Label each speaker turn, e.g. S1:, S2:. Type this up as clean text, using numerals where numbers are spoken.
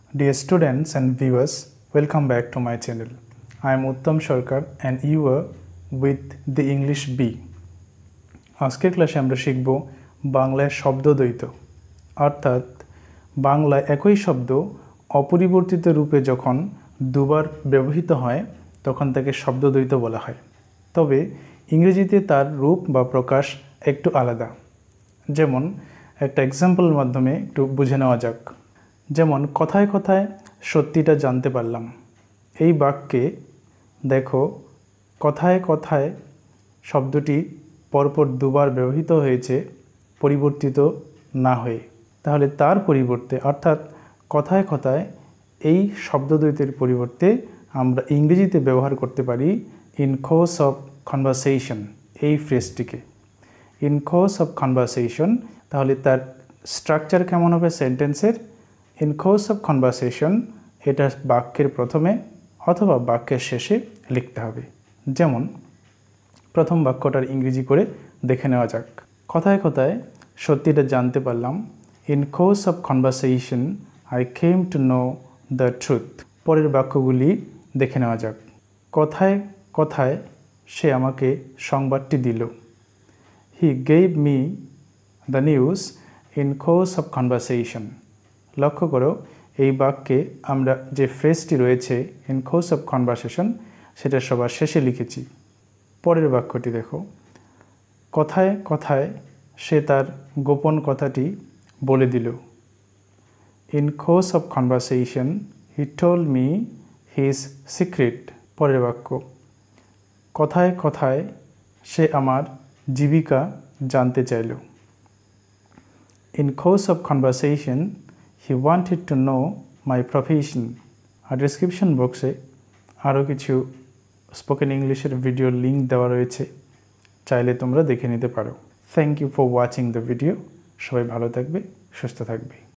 S1: Dear students and viewers, welcome back to my channel. I am Uttam Sarkar and you are with the English B. আজকের ক্লাসে আমরা শিখব বাংলায় শব্দদ্বৈত, অর্থাৎ বাংলায় একই শব্দ অপরিবর্তিত রূপে যখন দুবার ব্যবহৃত হয় তখন তাকে শব্দদ্বৈত বলা হয়। তবে ইংরেজিতে তার রূপ বা প্রকাশ একটু আলাদা। যেমন একটা এক্সাম্পলের মাধ্যমে একটু বুঝে নেওয়া যাক। যেমন কথায় কথায় সত্যিটা জানতে পারলাম। এই বাক্যে দেখো কথায় কথায় শব্দটি পরপর দুবার ব্যবহৃত হয়েছে পরিবর্তিত না হয়ে। তাহলে তার পরিবর্তে অর্থাৎ কথায় কথায় এই শব্দদ্বৈতের পরিবর্তে আমরা ইংরেজিতে ব্যবহার করতে পারি ইন কোর্স অফ কনভারসেশন এই ফ্রেজটিকে। ইন কোর্স অফ কনভারসেশন, তাহলে তার স্ট্রাকচার কেমন হবে সেন্টেন্সের? ইন কোর্স অফ কনভারসেশন এটা বাক্যের প্রথমে অথবা বাক্যের শেষে লিখতে হবে। যেমন প্রথম বাক্যটার ইংরেজি করে দেখে নেওয়া যাক। কথায় কথায় সত্যিটা জানতে পারলাম। In course of conversation I came to know the truth. পরের বাক্যগুলি দেখে নেওয়া যাক। কথায় কথায় সে আমাকে সংবাদটি দিল। He gave me the news in course of conversation. লক্ষ্য করো এই বাক্যে আমরা যে ফ্রেজটি রয়েছে ইন কোর্স অফ কনভারসেশন সেটা সবার শেষে লিখেছি। পরের বাক্যটি দেখো। কথায় কথায় সে তার গোপন কথাটি বলে দিল। In course of conversation he told me his secret. পরের বাক্য। কথায় কথায় সে আমার জীবিকা জানতে চাইল। In course of conversation he wanted to know my profession. আর ডেসক্রিপশন বক্সে আরও কিছু স্পোকেন ইংলিশের ভিডিওর লিঙ্ক দেওয়া রয়েছে, চাইলে তোমরা দেখে নিতে পারো। Thank you for watching the video. সবাই ভালো থাকবে, সুস্থ থাকবে।